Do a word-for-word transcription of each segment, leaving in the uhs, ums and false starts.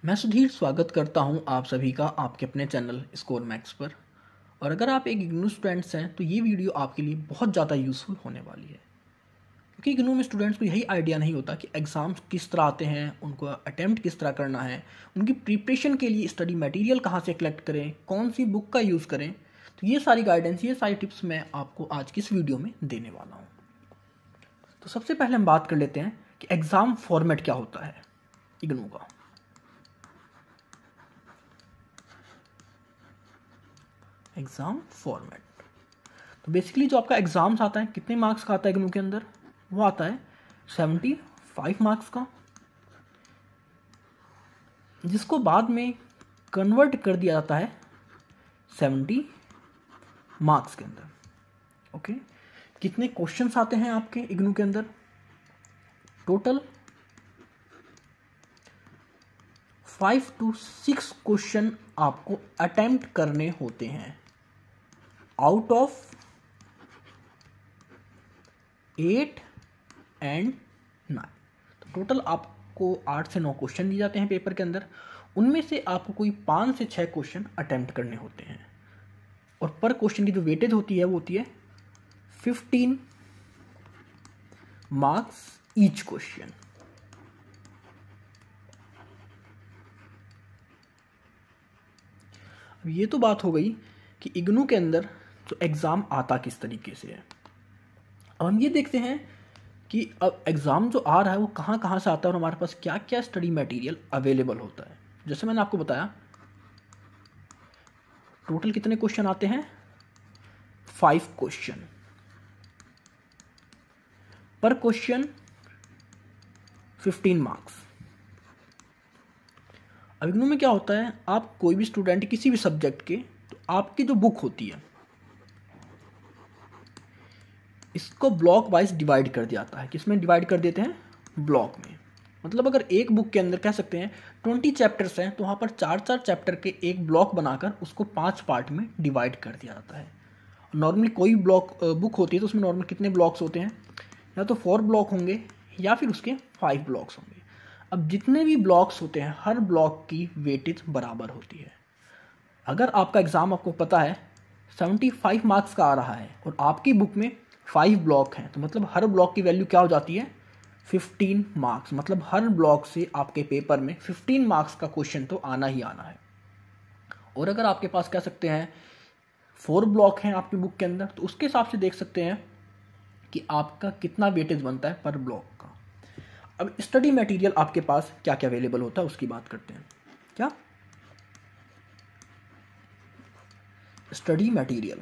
मैं सुधीर स्वागत करता हूं आप सभी का आपके अपने चैनल स्कोर मैक्स पर। और अगर आप एक इग्नू स्टूडेंट्स हैं तो ये वीडियो आपके लिए बहुत ज़्यादा यूज़फुल होने वाली है, क्योंकि इग्नू में स्टूडेंट्स को यही आइडिया नहीं होता कि एग्ज़ाम्स किस तरह आते हैं, उनको अटैम्प्ट किस तरह करना है, उनकी प्रिपरेशन के लिए स्टडी मटेरियल कहाँ से कलेक्ट करें, कौन सी बुक का यूज़ करें। तो ये सारी गाइडेंस, ये सारी टिप्स मैं आपको आज की इस वीडियो में देने वाला हूँ। तो सबसे पहले हम बात कर लेते हैं कि एग्ज़ाम फॉर्मेट क्या होता है इग्नू का। एग्ज़ाम फॉर्मेट तो बेसिकली जो आपका एग्ज़ाम्स आता है, कितने मार्क्स का आता है इग्नू के अंदर, वो आता है सेवेंटी फाइव मार्क्स का, जिसको बाद में कन्वर्ट कर दिया जाता है सेवेंटी मार्क्स के अंदर। ओके, कितने क्वेश्चंस आते हैं आपके इग्नू के अंदर? Total five to six question आपको अटेम्प्ट करने होते हैं out of eight and nine. तो टोटल आपको आठ से नौ क्वेश्चन दिए जाते हैं पेपर के अंदर, उनमें से आपको कोई पाँच से छः क्वेश्चन अटेम्प्ट करने होते हैं। और पर क्वेश्चन की जो वेटेज होती है वो होती है फिफ्टीन मार्क्स ईच क्वेश्चन। अब ये तो बात हो गई कि इग्नू के अंदर जो एग्ज़ाम आता किस तरीके से है। अब हम ये देखते हैं कि अब एग्ज़ाम जो आ रहा है वो कहाँ कहाँ से आता है और हमारे पास क्या क्या स्टडी मटेरियल अवेलेबल होता है। जैसे मैंने आपको बताया, टोटल कितने क्वेश्चन आते हैं? Five question per question, fifteen marks. अब इग्नू में क्या होता है, आप कोई भी स्टूडेंट किसी भी सब्जेक्ट के, तो आपकी जो बुक होती है इसको ब्लॉक वाइज डिवाइड कर दिया जाता है। किसमें डिवाइड कर देते हैं? ब्लॉक में। मतलब अगर एक बुक के अंदर कह सकते हैं ट्वेंटी चैप्टर्स हैं, तो वहाँ पर चार चार चैप्टर के एक ब्लॉक बनाकर उसको पांच पार्ट में डिवाइड कर दिया जाता है। नॉर्मली कोई ब्लॉक बुक होती है तो उसमें नॉर्मल कितने ब्लॉक्स होते हैं? या तो फोर ब्लॉक होंगे या फिर उसके फाइव ब्लॉक्स होंगे। अब जितने भी ब्लॉक्स होते हैं, हर ब्लॉक की वेटेज बराबर होती है। अगर आपका एग्ज़ाम आपको पता है सेवेंटी फाइव मार्क्स का आ रहा है और आपकी बुक में फाइव ब्लॉक हैं, तो मतलब हर ब्लॉक की वैल्यू क्या हो जाती है? Fifteen marks. मतलब हर ब्लॉक से आपके पेपर में फिफ्टीन मार्क्स का क्वेश्चन तो आना ही आना है। और अगर आपके पास कह सकते हैं फोर ब्लॉक हैं आपकी बुक के अंदर, तो उसके हिसाब से देख सकते हैं कि आपका कितना वेटेज बनता है पर ब्लॉक का। अब स्टडी मटेरियल आपके पास क्या क्या अवेलेबल होता है उसकी बात करते हैं। क्या स्टडी मटेरियल?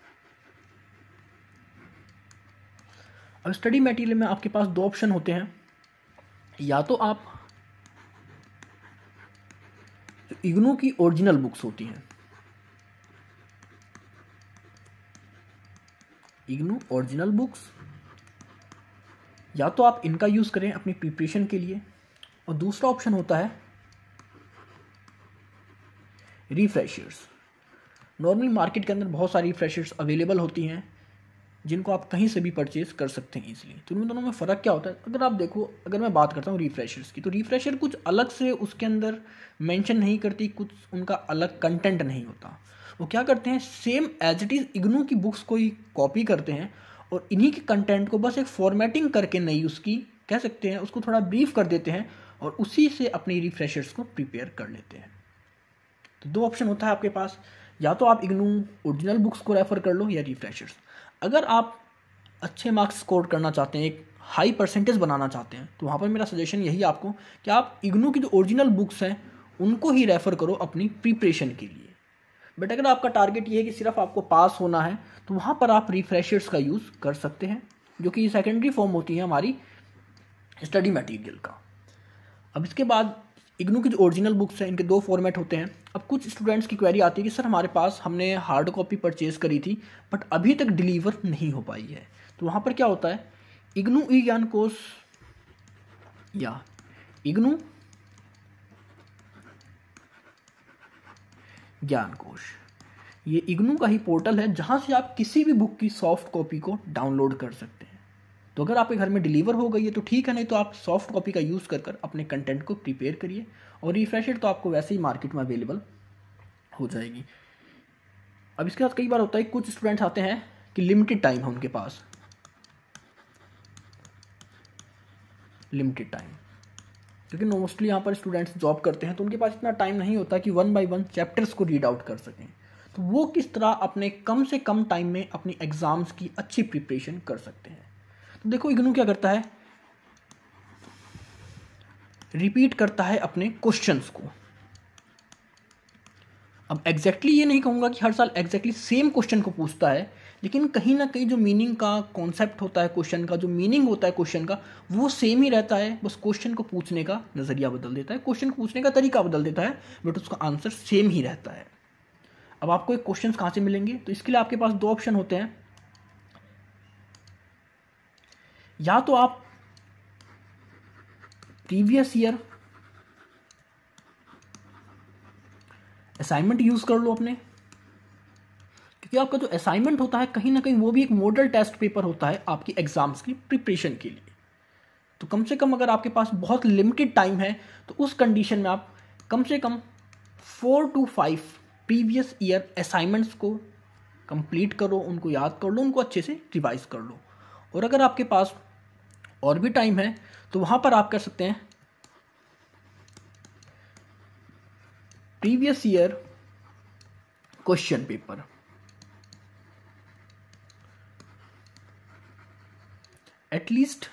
अब स्टडी मटेरियल में आपके पास दो ऑप्शन होते हैं। या तो आप इग्नू की ओरिजिनल बुक्स होती हैं, इग्नू ओरिजिनल बुक्स, या तो आप इनका यूज़ करें अपनी प्रिपरेशन के लिए। और दूसरा ऑप्शन होता है रिफ्रेशर्स। नॉर्मली मार्केट के अंदर बहुत सारी रिफ्रेशर्स अवेलेबल होती हैं जिनको आप कहीं से भी परचेज कर सकते हैं इजीली। तो उन दोनों में फ़र्क क्या होता है? अगर आप देखो, अगर मैं बात करता हूँ रिफ्रेशर्स की, तो रिफ्रेशर कुछ अलग से उसके अंदर मेंशन नहीं करती, कुछ उनका अलग कंटेंट नहीं होता। वो क्या करते हैं, same as it is IGNOU की बुक्स को ही कॉपी करते हैं और इन्हीं के कंटेंट को बस एक फॉर्मेटिंग करके, नई उसकी कह सकते हैं, उसको थोड़ा ब्रीफ कर देते हैं और उसी से अपनी रिफ्रेशर्स को प्रिपेयर कर लेते हैं। तो दो ऑप्शन होता है आपके पास, या तो आप इग्नू ओरिजिनल बुक्स को रेफ़र कर लो या रिफ्रेशर्स। अगर आप अच्छे मार्क्स स्कोर करना चाहते हैं, एक हाई परसेंटेज बनाना चाहते हैं, तो वहाँ पर मेरा सजेशन यही आपको कि आप इग्नू की जो ओरिजिनल बुक्स हैं उनको ही रेफ़र करो अपनी प्रिपरेशन के लिए। बट अगर आपका टारगेट ये है कि सिर्फ आपको पास होना है, तो वहाँ पर आप रिफ्रेशर्स का यूज़ कर सकते हैं, जो कि सेकेंडरी फॉर्म होती है हमारी स्टडी मटेरियल का। अब इसके बाद इग्नू की जो ओरिजिनल बुक्स हैं, इनके दो फॉर्मेट होते हैं। अब कुछ स्टूडेंट्स की क्वेरी आती है कि सर हमारे पास, हमने हार्ड कॉपी परचेज़ करी थी बट अभी तक डिलीवर नहीं हो पाई है। तो वहाँ पर क्या होता है, इग्नू ई ज्ञान कोश या इग्नू ज्ञान कोश, ये इग्नू का ही पोर्टल है जहाँ से आप किसी भी बुक की सॉफ्ट कॉपी को डाउनलोड कर सकते हैं। तो अगर आपके घर में डिलीवर हो गई है तो ठीक है, नहीं तो आप सॉफ्ट कॉपी का यूज़ कर कर अपने कंटेंट को प्रिपेयर करिए, और रिफ्रेशर तो आपको वैसे ही मार्केट में अवेलेबल हो जाएगी। अब इसके साथ कई बार होता है कुछ स्टूडेंट्स आते हैं कि लिमिटेड टाइम है उनके पास, लिमिटेड टाइम, क्योंकि मोस्टली यहाँ पर स्टूडेंट्स जॉब करते हैं तो उनके पास इतना टाइम नहीं होता कि वन बाय वन चैप्टर्स को रीड आउट कर सकें। तो वो किस तरह अपने कम से कम टाइम में अपनी एग्जाम्स की अच्छी प्रिपरेशन कर सकते हैं। तो देखो इग्नू क्या करता है, रिपीट करता है अपने क्वेश्चंस को। अब एग्जैक्टली ये नहीं कहूँगा कि हर साल एग्जैक्टली सेम क्वेश्चन को पूछता है, लेकिन कहीं ना कहीं जो मीनिंग का कॉन्सेप्ट होता है क्वेश्चन का, जो मीनिंग होता है क्वेश्चन का, वो सेम ही रहता है, बस क्वेश्चन को पूछने का नज़रिया बदल देता है, क्वेश्चन को पूछने का तरीका बदल देता है, बट उसका आंसर सेम ही रहता है। अब आपको एक क्वेश्चन कहाँ से मिलेंगे, तो इसके लिए आपके पास दो ऑप्शन होते हैं। या तो आप प्रीवियस ईयर असाइनमेंट यूज कर लो अपने, क्योंकि आपका जो असाइनमेंट होता है कहीं ना कहीं वो भी एक मॉडल टेस्ट पेपर होता है आपकी एग्जाम्स की प्रिपरेशन के लिए। तो कम से कम अगर आपके पास बहुत लिमिटेड टाइम है तो उस कंडीशन में आप कम से कम four to five previous year assignments को कंप्लीट करो, उनको याद कर लो, उनको अच्छे से रिवाइज कर लो। और अगर आपके पास और भी टाइम है तो वहाँ पर आप कर सकते हैं previous year question paper, at least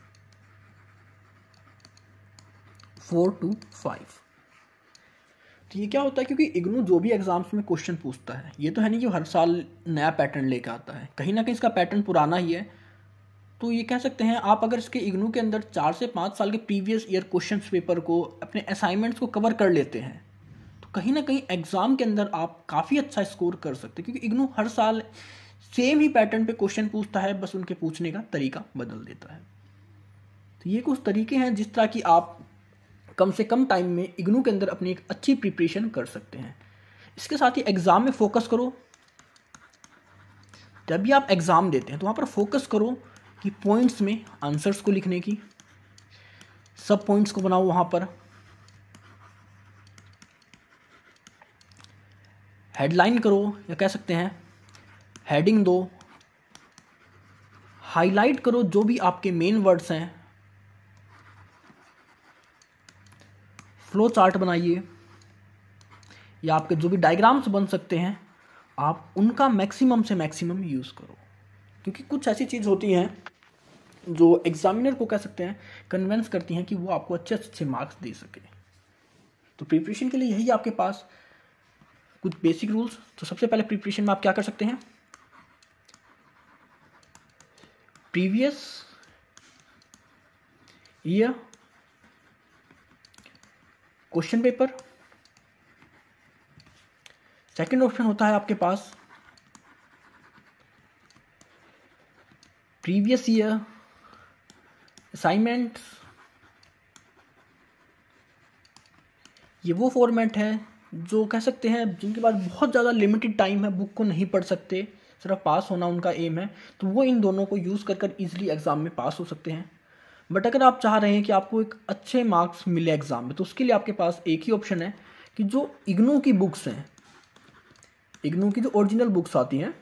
four to five. तो ये क्या होता है, क्योंकि इग्नू जो भी एग्जाम्स में क्वेश्चन पूछता है, ये तो है नहीं कि हर साल नया पैटर्न लेकर आता है, कहीं ना कहीं इसका पैटर्न पुराना ही है। तो ये कह सकते हैं आप अगर इसके इग्नू के अंदर चार से पाँच साल के प्रीवियस ईयर क्वेश्चन पेपर को, अपने असाइनमेंट्स को कवर कर लेते हैं, तो कहीं ना कहीं एग्ज़ाम के अंदर आप काफ़ी अच्छा स्कोर कर सकते हैं, क्योंकि इग्नू हर साल सेम ही पैटर्न पे क्वेश्चन पूछता है, बस उनके पूछने का तरीका बदल देता है। तो ये कुछ तरीके हैं जिस तरह की आप कम से कम टाइम में इग्नू के अंदर अपनी एक अच्छी प्रिपरेशन कर सकते हैं। इसके साथ ही एग्ज़ाम में फोकस करो, जब भी आप एग्ज़ाम देते हैं तो वहाँ पर फोकस करो कि पॉइंट्स में आंसर्स को लिखने की, सब पॉइंट्स को बनाओ, वहाँ पर हेडलाइन करो या कह सकते हैं हेडिंग दो, हाईलाइट करो जो भी आपके मेन वर्ड्स हैं, फ्लो चार्ट बनाइए, या आपके जो भी डायग्राम्स बन सकते हैं आप उनका मैक्सिमम से मैक्सिमम यूज़ करो, क्योंकि कुछ ऐसी चीज़ होती हैं जो एग्जामिनर को कह सकते हैं कन्विंस करती हैं कि वो आपको अच्छे अच्छे मार्क्स दे सके। तो प्रिपरेशन के लिए यही आपके पास कुछ बेसिक रूल्स। तो सबसे पहले प्रिपरेशन में आप क्या कर सकते हैं, previous year question paper. Second option होता है आपके पास प्रीवियस ईयर असाइनमेंट्स। ये वो फॉर्मेट है जो कह सकते हैं जिनके पास बहुत ज़्यादा लिमिटेड टाइम है, बुक को नहीं पढ़ सकते, सिर्फ पास होना उनका एम है, तो वो इन दोनों को यूज़ कर कर ईजिली एग्ज़ाम में पास हो सकते हैं। बट अगर आप चाह रहे हैं कि आपको एक अच्छे मार्क्स मिले एग्ज़ाम में, तो उसके लिए आपके पास एक ही ऑप्शन है कि जो इग्नू की बुक्स हैं, इग्नू की जो ओरिजिनल बुक्स आती हैं,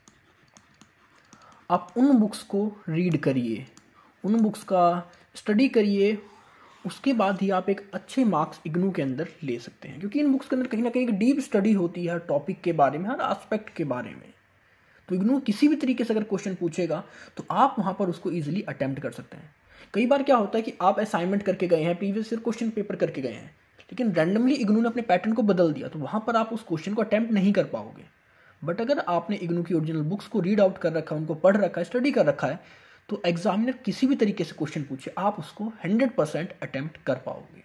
आप उन बुक्स को रीड करिए, उन बुक्स का स्टडी करिए, उसके बाद ही आप एक अच्छे मार्क्स इग्नू के अंदर ले सकते हैं। क्योंकि इन बुक्स के अंदर कहीं ना कहीं एक डीप स्टडी होती है हर टॉपिक के बारे में, हर एस्पेक्ट के बारे में। तो इग्नू किसी भी तरीके से अगर क्वेश्चन पूछेगा तो आप वहाँ पर उसको ईजिली अटैम्प्ट कर सकते हैं। कई बार क्या होता है कि आप असाइनमेंट करके गए हैं, प्रीवियस ईयर क्वेश्चन पेपर करके गए हैं, लेकिन रैंडमली इग्नू ने अपने पैटर्न को बदल दिया, तो वहाँ पर आप उस क्वेश्चन को अटैम्प्ट नहीं कर पाओगे। बट अगर आपने इग्नू की ओरिजिनल बुक्स को रीड आउट कर रखा है, उनको पढ़ रखा है, स्टडी कर रखा है, तो एग्जामिनर किसी भी तरीके से क्वेश्चन पूछे आप उसको हंड्रेड परसेंट अटैम्प्ट कर पाओगे।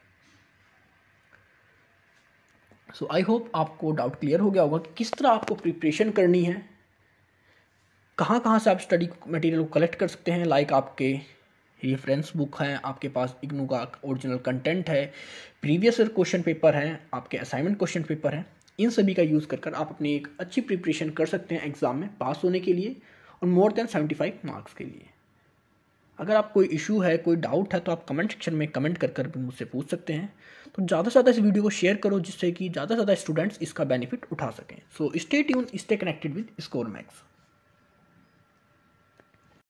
सो आई होप आपको डाउट क्लियर हो गया होगा कि किस तरह आपको प्रिपरेशन करनी है, कहाँ कहाँ से आप स्टडी मटेरियल को कलेक्ट कर सकते हैं। लाइक आपके रेफरेंस बुक हैं, आपके पास इग्नू का ओरिजिनल कंटेंट है, प्रीवियस ईयर क्वेश्चन पेपर हैं, आपके असाइनमेंट क्वेश्चन पेपर हैं, इन सभी का यूज़ कर कर आप अपनी एक अच्छी प्रिपरेशन कर सकते हैं एग्ज़ाम में पास होने के लिए और more than seventy five marks के लिए। अगर आप कोई इशू है, कोई डाउट है, तो आप कमेंट सेक्शन में कमेंट कर कर मुझसे पूछ सकते हैं। तो ज़्यादा से ज़्यादा इस वीडियो को शेयर करो जिससे कि ज़्यादा से ज़्यादा स्टूडेंट्स इसका बेनिफिट उठा सकें। So stay tune, stay connected with Score max.